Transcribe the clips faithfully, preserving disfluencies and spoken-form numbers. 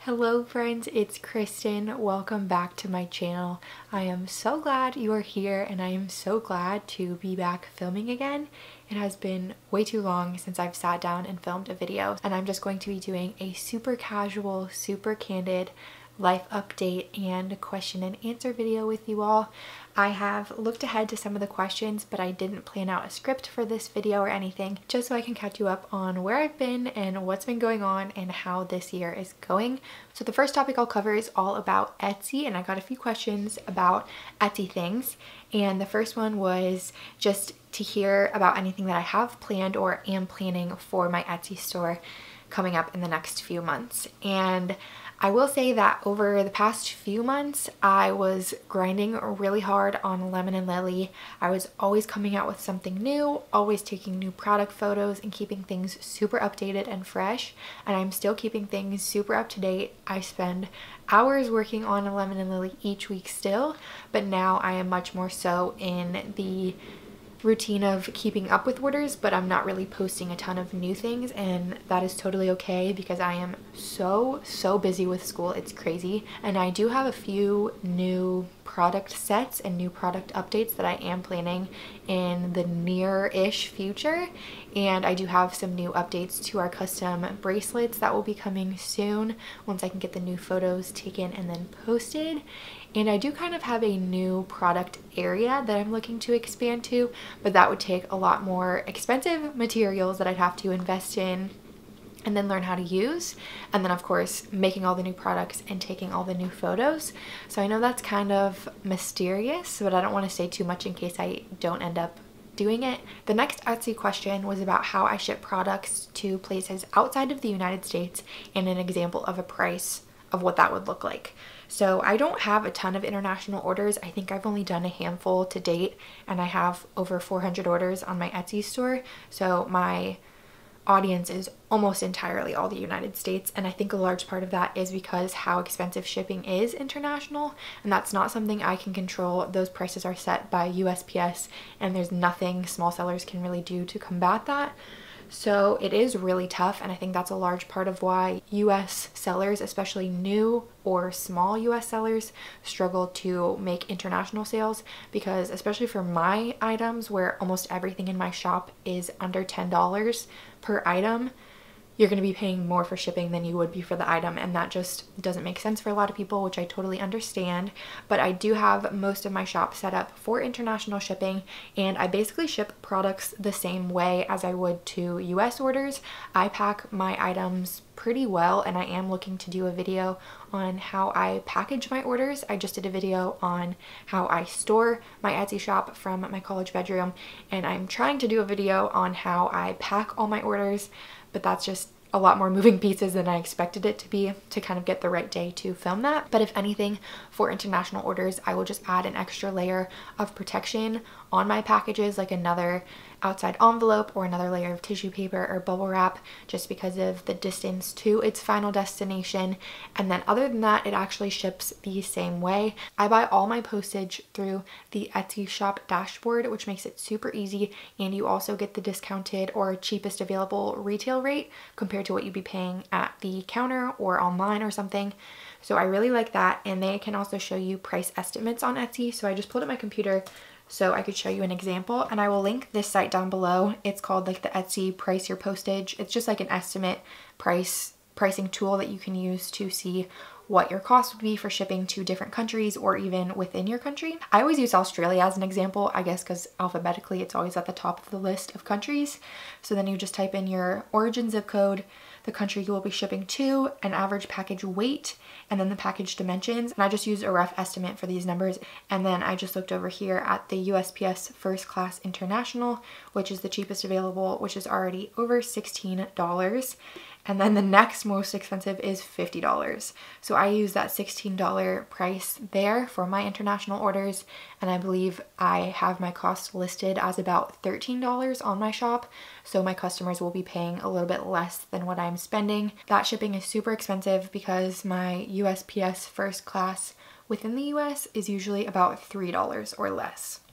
Hello friends, it's Kristen. Welcome back to my channel. I am so glad you are here and I am so glad to be back filming again. It has been way too long since I've sat down and filmed a video, and I'm just going to be doing a super casual, super candid life update and question and answer video with you all. I have looked ahead to some of the questions, but I didn't plan out a script for this video or anything, just so I can catch you up on where I've been and what's been going on and how this year is going. So the first topic I'll cover is all about Etsy, and I got a few questions about Etsy things. And the first one was just to hear about anything that I have planned or am planning for my Etsy store coming up in the next few months. And I will say that over the past few months, I was grinding really hard on Lemon and Lily. I was always coming out with something new, always taking new product photos and keeping things super updated and fresh. And I'm still keeping things super up to date. I spend hours working on a Lemon and Lily each week still, but now I am much more so in the routine of keeping up with orders, but I'm not really posting a ton of new things, and that is totally okay because I am so so busy with school. It's crazy. And I do have a few new product sets and new product updates that I am planning in the near-ish future, and I do have some new updates to our custom bracelets that will be coming soon once I can get the new photos taken and then posted. And I do kind of have a new product area that I'm looking to expand to, but that would take a lot more expensive materials that I'd have to invest in and then learn how to use. And then of course, making all the new products and taking all the new photos. So I know that's kind of mysterious, but I don't want to say too much in case I don't end up doing it. The next Etsy question was about how I ship products to places outside of the United States and an example of a price of what that would look like. So I don't have a ton of international orders. I think I've only done a handful to date, and I have over four hundred orders on my Etsy store. So my audience is almost entirely all the United States, and I think a large part of that is because how expensive shipping is international, and that's not something I can control. Those prices are set by U S P S, and there's nothing small sellers can really do to combat that. So it is really tough, and I think that's a large part of why U S sellers, especially new or small U S sellers, struggle to make international sales, because especially for my items where almost everything in my shop is under ten dollars per item, you're going to be paying more for shipping than you would be for the item, and that just doesn't make sense for a lot of people, which I totally understand. But I do have most of my shop set up for international shipping, and I basically ship products the same way as I would to U S orders. I pack my items pretty well, and I am looking to do a video on how I package my orders. I just did a video on how I store my Etsy shop from my college bedroom, and I'm trying to do a video on how I pack all my orders, but that's just a lot more moving pieces than I expected it to be to kind of get the right day to film that. But if anything, for international orders, I will just add an extra layer of protection on my packages, like another outside envelope or another layer of tissue paper or bubble wrap, just because of the distance to its final destination. And then other than that, it actually ships the same way. I buy all my postage through the Etsy shop dashboard, which makes it super easy, and you also get the discounted or cheapest available retail rate compared to what you'd be paying at the counter or online or something. So I really like that, and they can also show you price estimates on Etsy. So I just pulled up my computer so I could show you an example, and I will link this site down below. It's called like the Etsy Price Your Postage. It's just like an estimate price pricing tool that you can use to see what your cost would be for shipping to different countries or even within your country. I always use Australia as an example, I guess because alphabetically it's always at the top of the list of countries. So then you just type in your origin zip code, the country you will be shipping to, an average package weight, and then the package dimensions. And I just used a rough estimate for these numbers. And then I just looked over here at the U S P S First Class International, which is the cheapest available, which is already over sixteen dollars. And then the next most expensive is fifty dollars. So I use that sixteen dollar price there for my international orders, and I believe I have my cost listed as about thirteen dollars on my shop. So my customers will be paying a little bit less than what I'm spending. That shipping is super expensive because my U S P S first class within the U S is usually about three dollars or less.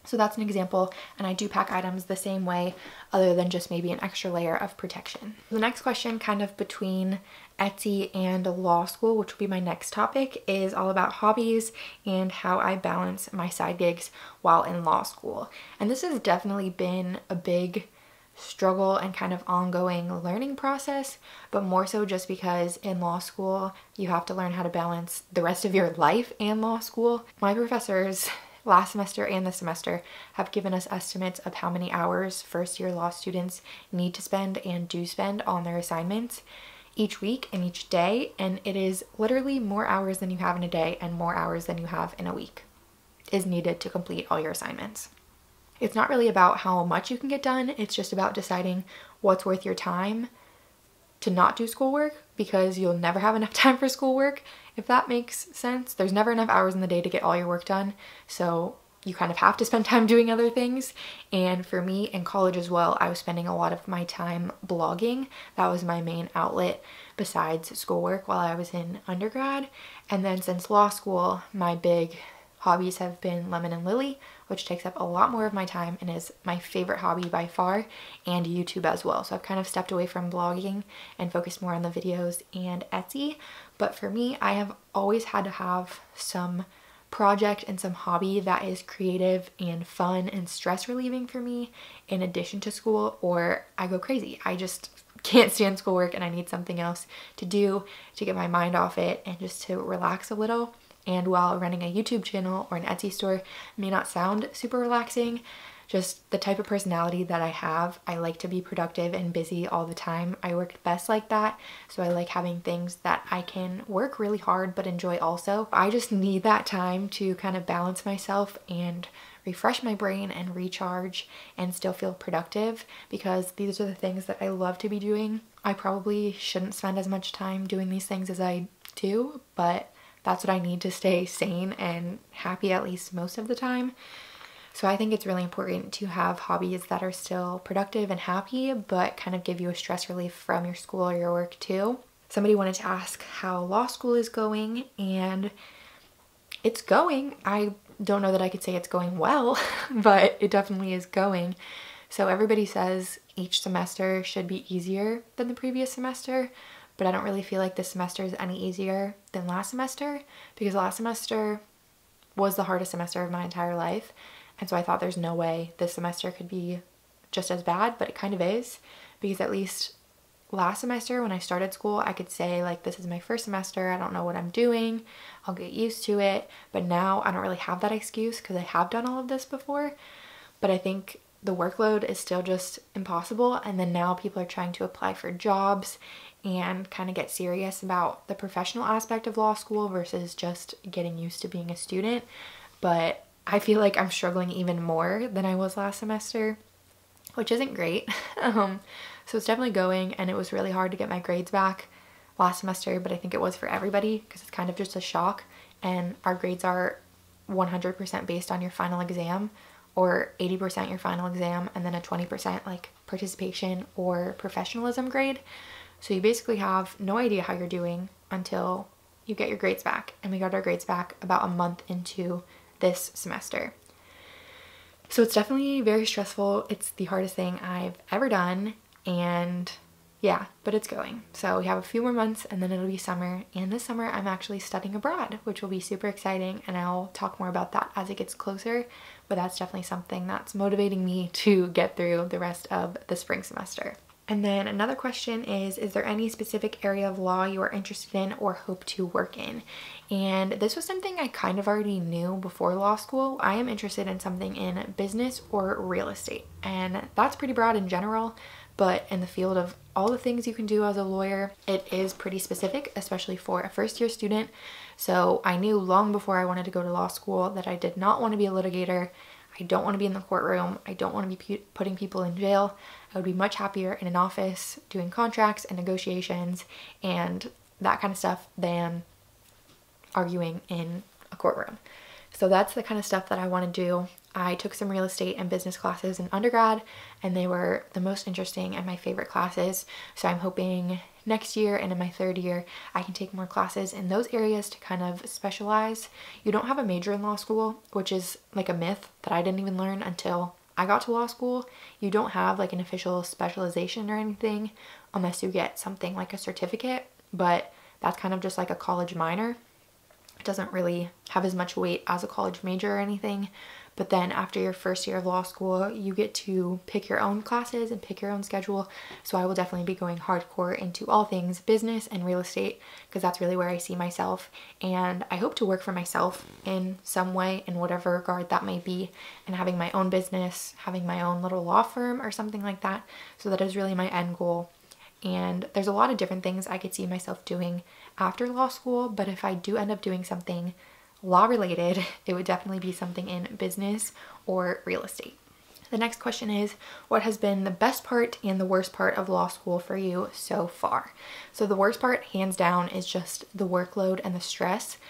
So that's an example, and I do pack items the same way other than just maybe an extra layer of protection. The next question, kind of between Etsy and law school, which will be my next topic, is all about hobbies and how I balance my side gigs while in law school. And this has definitely been a big struggle and kind of ongoing learning process, but more so just because in law school you have to learn how to balance the rest of your life and law school. My professors last semester and this semester have given us estimates of how many hours first year law students need to spend and do spend on their assignments each week and each day, and it is literally more hours than you have in a day and more hours than you have in a week is needed to complete all your assignments. It's not really about how much you can get done, it's just about deciding what's worth your time to not do schoolwork, because you'll never have enough time for schoolwork, if that makes sense. There's never enough hours in the day to get all your work done, so you kind of have to spend time doing other things. And for me in college as well, I was spending a lot of my time blogging. That was my main outlet besides schoolwork while I was in undergrad. And then since law school, my big hobbies have been lemon and lily, which takes up a lot more of my time and is my favorite hobby by far, and YouTube as well. So I've kind of stepped away from blogging and focused more on the videos and Etsy. But for me, I have always had to have some project and some hobby that is creative and fun and stress relieving for me in addition to school, or I go crazy. I just can't stand schoolwork and I need something else to do to get my mind off it and just to relax a little. And while running a YouTube channel or an Etsy store may not sound super relaxing, just the type of personality that I have, I like to be productive and busy all the time. I work best like that, so I like having things that I can work really hard but enjoy also. I just need that time to kind of balance myself and refresh my brain and recharge and still feel productive, because these are the things that I love to be doing. I probably shouldn't spend as much time doing these things as I do, but that's what I need to stay sane and happy at least most of the time. So I think it's really important to have hobbies that are still productive and happy, but kind of give you a stress relief from your school or your work too. Somebody wanted to ask how law school is going, and it's going. I don't know that I could say it's going well, but it definitely is going. So everybody says each semester should be easier than the previous semester, but I don't really feel like this semester is any easier than last semester, because last semester was the hardest semester of my entire life. And so I thought there's no way this semester could be just as bad, but it kind of is, because at least last semester when I started school, I could say like, this is my first semester, I don't know what I'm doing, I'll get used to it. But now I don't really have that excuse because I have done all of this before. But I think the workload is still just impossible. And then now people are trying to apply for jobs and kind of get serious about the professional aspect of law school versus just getting used to being a student. But I feel like I'm struggling even more than I was last semester, which isn't great. um, so it's definitely going, and it was really hard to get my grades back last semester, but I think it was for everybody because it's kind of just a shock, and our grades are one hundred percent based on your final exam, or eighty percent your final exam, and then a twenty percent like participation or professionalism grade. So you basically have no idea how you're doing until you get your grades back, and we got our grades back about a month into this semester. So it's definitely very stressful. It's the hardest thing I've ever done, and yeah, but it's going. So we have a few more months and then it'll be summer, and this summer I'm actually studying abroad, which will be super exciting, and I'll talk more about that as it gets closer. But that's definitely something that's motivating me to get through the rest of the spring semester. And then another question is, is there any specific area of law you are interested in or hope to work in? And this was something I kind of already knew before law school. I am interested in something in business or real estate, and that's pretty broad in general, but in the field of all the things you can do as a lawyer, it is pretty specific, especially for a first year student. So I knew long before I wanted to go to law school that I did not want to be a litigator. I don't want to be in the courtroom. I don't want to be putting people in jail. I would be much happier in an office doing contracts and negotiations and that kind of stuff than arguing in a courtroom. So that's the kind of stuff that I want to do. I took some real estate and business classes in undergrad, and they were the most interesting and my favorite classes. So I'm hoping next year and in my third year, I can take more classes in those areas to kind of specialize. You don't have a major in law school, which is like a myth that I didn't even learn until I got to law school. You don't have like an official specialization or anything unless you get something like a certificate, but that's kind of just like a college minor. It doesn't really have as much weight as a college major or anything. But then after your first year of law school, you get to pick your own classes and pick your own schedule. So I will definitely be going hardcore into all things business and real estate because that's really where I see myself. And I hope to work for myself in some way, in whatever regard that may be, and having my own business, having my own little law firm or something like that. So that is really my end goal. And there's a lot of different things I could see myself doing after law school, but if I do end up doing something law related, it would definitely be something in business or real estate. The next question is, what has been the best part and the worst part of law school for you so far? So the worst part, hands down, is just the workload and the stress.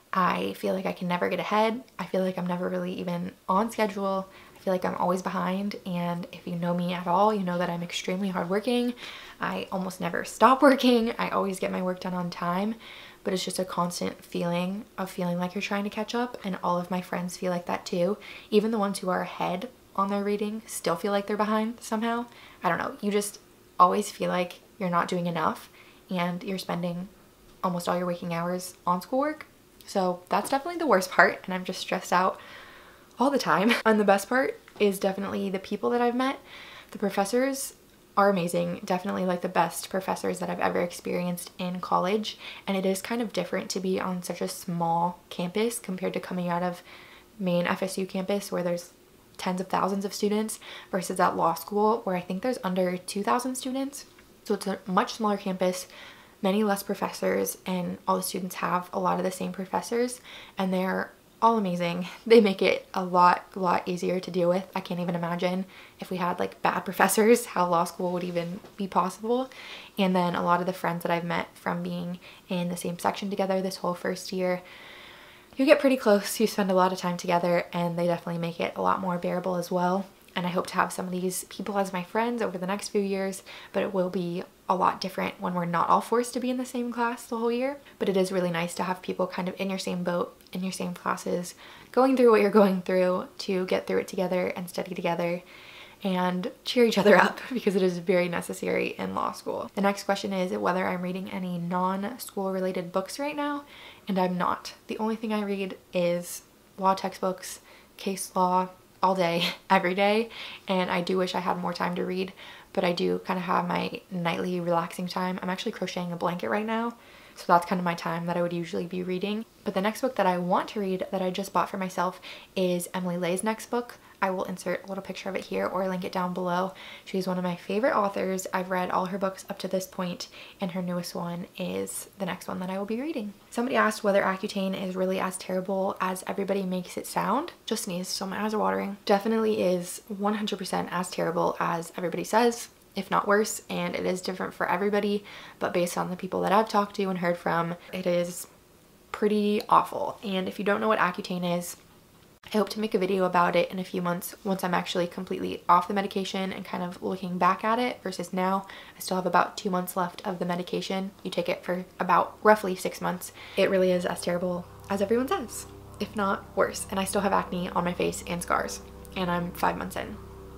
I feel like I can never get ahead. I feel like I'm never really even on schedule. I feel like I'm always behind, and if you know me at all, you know that I'm extremely hardworking. I almost never stop working. I always get my work done on time, but it's just a constant feeling of feeling like you're trying to catch up, and all of my friends feel like that too. Even the ones who are ahead on their reading still feel like they're behind somehow. I don't know. You just always feel like you're not doing enough, and you're spending almost all your waking hours on schoolwork. So that's definitely the worst part, and I'm just stressed out all the time. And the best part is definitely the people that I've met. The professors are amazing, definitely like the best professors that I've ever experienced in college, and it is kind of different to be on such a small campus compared to coming out of main F S U campus where there's tens of thousands of students versus at law school where I think there's under two thousand students. So it's a much smaller campus, many less professors, and all the students have a lot of the same professors, and they're all amazing. They make it a lot, lot easier to deal with. I can't even imagine if we had like bad professors, how law school would even be possible. And then a lot of the friends that I've met from being in the same section together this whole first year, you get pretty close, you spend a lot of time together, and they definitely make it a lot more bearable as well. And I hope to have some of these people as my friends over the next few years, but it will be a lot different when we're not all forced to be in the same class the whole year. But it is really nice to have people kind of in your same boat, in your same classes, going through what you're going through to get through it together and study together and cheer each other up, because it is very necessary in law school. The next question is whether I'm reading any non-school related books right now, and I'm not. The only thing I read is law textbooks, case law, all day, every day, and I do wish I had more time to read, but I do kind of have my nightly relaxing time. I'm actually crocheting a blanket right now, so that's kind of my time that I would usually be reading. But the next book that I want to read that I just bought for myself is Emily Lay's next book. I will insert a little picture of it here or link it down below. She's one of my favorite authors. I've read all her books up to this point, and her newest one is the next one that I will be reading. Somebody asked whether Accutane is really as terrible as everybody makes it sound. Just sneezed, so my eyes are watering. Definitely is one hundred percent as terrible as everybody says, if not worse, and it is different for everybody, but based on the people that I've talked to and heard from, it is pretty awful. And if you don't know what Accutane is, I hope to make a video about it in a few months once I'm actually completely off the medication and kind of looking back at it versus now. I still have about two months left of the medication. You take it for about roughly six months. It really is as terrible as everyone says, if not worse. And I still have acne on my face and scars, and I'm five months in.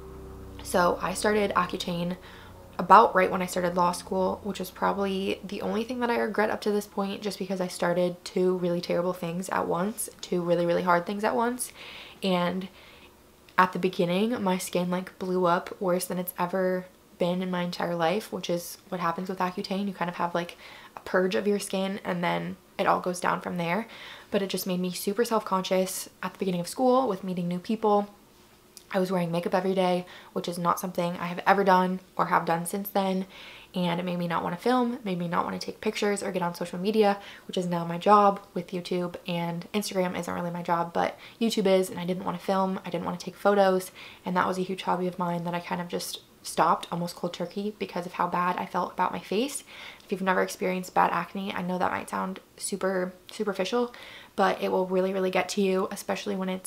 So I started Accutane about right when I started law school, which was probably the only thing that I regret up to this point, just because I started two really terrible things at once, two really, really hard things at once. And at the beginning, my skin like blew up worse than it's ever been in my entire life, which is what happens with Accutane. You kind of have like a purge of your skin, and then it all goes down from there. But it just made me super self-conscious at the beginning of school with meeting new people. I was wearing makeup every day, which is not something I have ever done or have done since then, and it made me not want to film, made me not want to take pictures or get on social media, which is now my job with YouTube, and Instagram isn't really my job, but YouTube is, and I didn't want to film, I didn't want to take photos, and that was a huge hobby of mine that I kind of just stopped almost cold turkey because of how bad I felt about my face. If you've never experienced bad acne, I know that might sound super superficial, but it will really, really get to you, especially when it's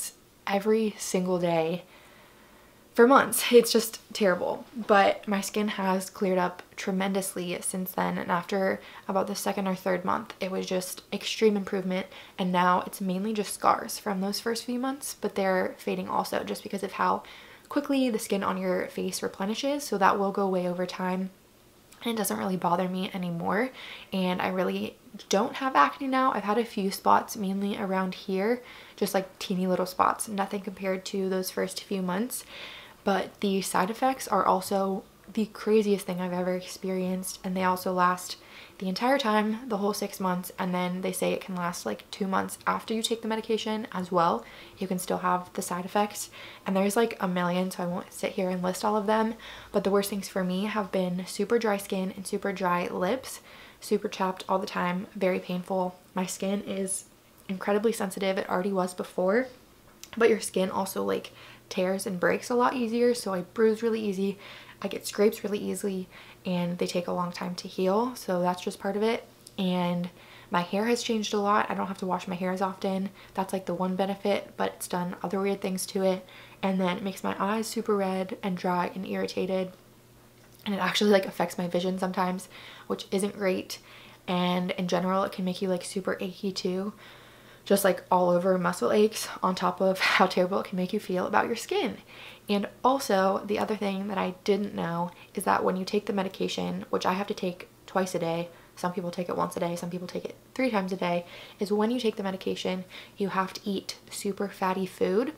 every single day for months. It's just terrible, but my skin has cleared up tremendously since then, and after about the second or third month it was just extreme improvement, and now it's mainly just scars from those first few months, but they're fading also just because of how quickly the skin on your face replenishes, so that will go away over time. And it doesn't really bother me anymore, and I really don't have acne now. I've had a few spots mainly around here, just like teeny little spots, nothing compared to those first few months. But the side effects are also the craziest thing I've ever experienced, and they also last the entire time, the whole six months, and then they say it can last like two months after you take the medication as well. You can still have the side effects, and there's like a million, so I won't sit here and list all of them, but the worst things for me have been super dry skin and super dry lips, super chapped all the time, very painful. My skin is incredibly sensitive. It already was before, but your skin also like tears and breaks a lot easier, so I bruise really easy, I get scrapes really easily, and they take a long time to heal, so that's just part of it. And my hair has changed a lot. I don't have to wash my hair as often. That's like the one benefit, but it's done other weird things to it. And then it makes my eyes super red and dry and irritated, and it actually like affects my vision sometimes, which isn't great. And in general it can make you like super achy too, just like all over muscle aches, on top of how terrible it can make you feel about your skin. And also the other thing that I didn't know is that when you take the medication, which I have to take twice a day, some people take it once a day, some people take it three times a day, is when you take the medication you have to eat super fatty food,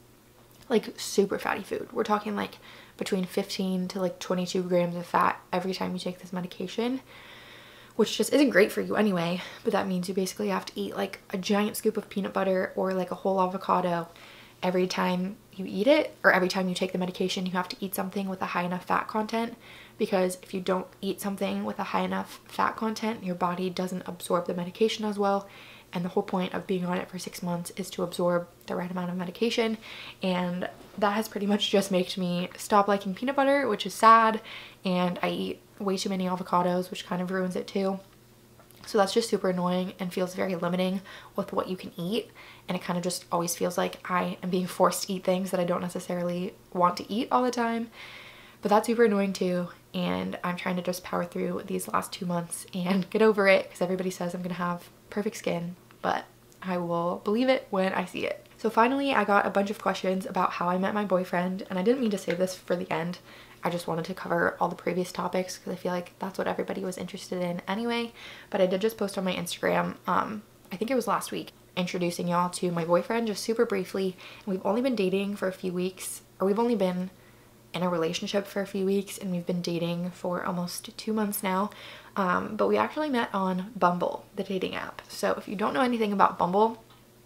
like super fatty food. We're talking like between fifteen to like twenty-two grams of fat every time you take this medication, which just isn't great for you anyway. But that means you basically have to eat like a giant scoop of peanut butter or like a whole avocado every time you eat it, or every time you take the medication you have to eat something with a high enough fat content, because if you don't eat something with a high enough fat content your body doesn't absorb the medication as well, and the whole point of being on it for six months is to absorb the right amount of medication. And that has pretty much just made me stop liking peanut butter, which is sad, and I eat way too many avocados, which kind of ruins it too. So that's just super annoying and feels very limiting with what you can eat, and it kind of just always feels like I am being forced to eat things that I don't necessarily want to eat all the time. But that's super annoying too, and I'm trying to just power through these last two months and get over it, because everybody says I'm gonna have perfect skin, but I will believe it when I see it. So finally I got a bunch of questions about how I met my boyfriend, and I didn't mean to save this for the end. I just wanted to cover all the previous topics because I feel like that's what everybody was interested in anyway. But I did just post on my Instagram, um, I think it was last week, introducing y'all to my boyfriend just super briefly. And we've only been dating for a few weeks, or we've only been in a relationship for a few weeks, and we've been dating for almost two months now. Um, but we actually met on Bumble, the dating app. So if you don't know anything about Bumble,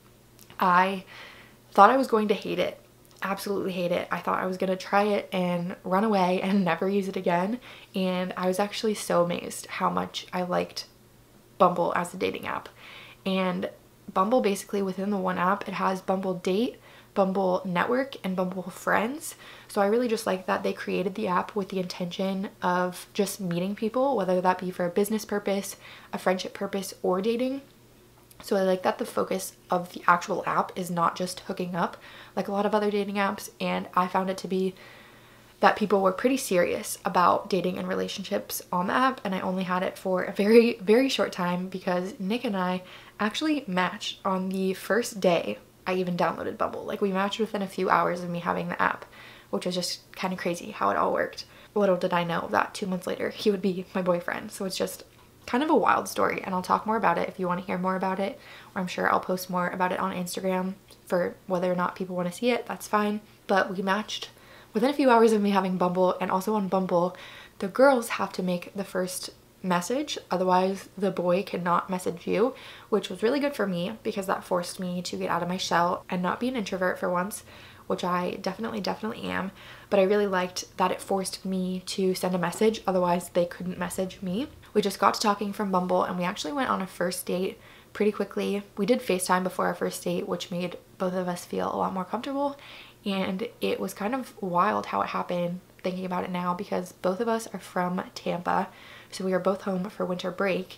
I thought I was going to hate it. Absolutely hate it. I thought I was gonna try it and run away and never use it again, and I was actually so amazed how much I liked Bumble as a dating app. And Bumble, basically within the one app, it has Bumble Date, Bumble Network, and Bumble Friends. So I really just like that they created the app with the intention of just meeting people, whether that be for a business purpose, a friendship purpose, or dating. So I like that the focus of the actual app is not just hooking up like a lot of other dating apps, and I found it to be that people were pretty serious about dating and relationships on the app. And I only had it for a very, very short time because Nick and I actually matched on the first day I even downloaded Bumble. Like, we matched within a few hours of me having the app, which was just kind of crazy how it all worked. Little did I know that two months later he would be my boyfriend. So it's just kind of a wild story, and I'll talk more about it if you want to hear more about it, or I'm sure I'll post more about it on Instagram for whether or not people want to see it. That's fine. But we matched within a few hours of me having Bumble, and also on Bumble the girls have to make the first message, otherwise the boy cannot message you, which was really good for me because that forced me to get out of my shell and not be an introvert for once, which I definitely definitely am. But I really liked that it forced me to send a message, otherwise they couldn't message me. We just got to talking from Bumble, and we actually went on a first date pretty quickly. We did FaceTime before our first date, which made both of us feel a lot more comfortable, and it was kind of wild how it happened thinking about it now, because both of us are from Tampa, so we were both home for winter break,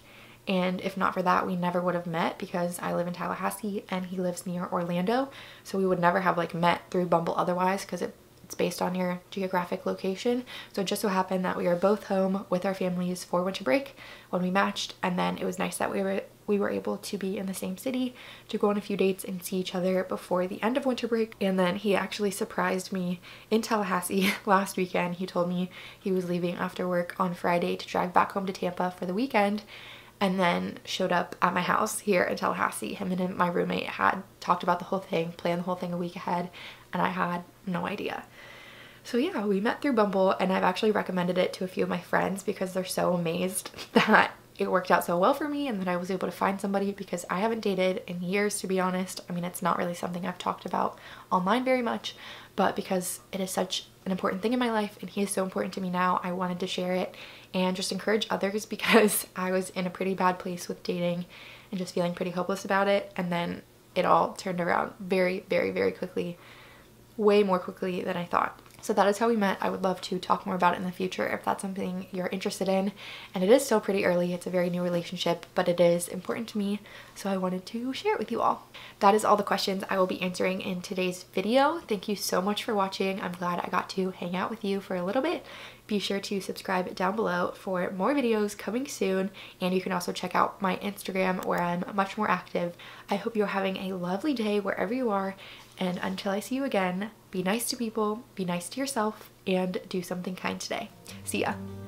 And if not for that, we never would have met because I live in Tallahassee and he lives near Orlando. So we would never have like met through Bumble otherwise because it, it's based on your geographic location. So it just so happened that we were both home with our families for winter break when we matched. And then it was nice that we were we were able to be in the same city to go on a few dates and see each other before the end of winter break. And then he actually surprised me in Tallahassee last weekend. He told me he was leaving after work on Friday to drive back home to Tampa for the weekend, and then showed up at my house here in Tallahassee. Him and my roommate had talked about the whole thing, planned the whole thing a week ahead, and I had no idea. So yeah, we met through Bumble, and I've actually recommended it to a few of my friends because they're so amazed that it worked out so well for me and that I was able to find somebody, because I haven't dated in years, to be honest. I mean, it's not really something I've talked about online very much, but because it is such an important thing in my life and he is so important to me now, I wanted to share it and just encourage others, because I was in a pretty bad place with dating and just feeling pretty hopeless about it. And then it all turned around very, very, very quickly, way more quickly than I thought. So that is how we met. I would love to talk more about it in the future if that's something you're interested in. And it is still pretty early. It's a very new relationship, but it is important to me. So I wanted to share it with you all. That is all the questions I will be answering in today's video. Thank you so much for watching. I'm glad I got to hang out with you for a little bit. Be sure to subscribe down below for more videos coming soon. And you can also check out my Instagram where I'm much more active. I hope you're having a lovely day wherever you are. And until I see you again, be nice to people, be nice to yourself, and do something kind today. See ya.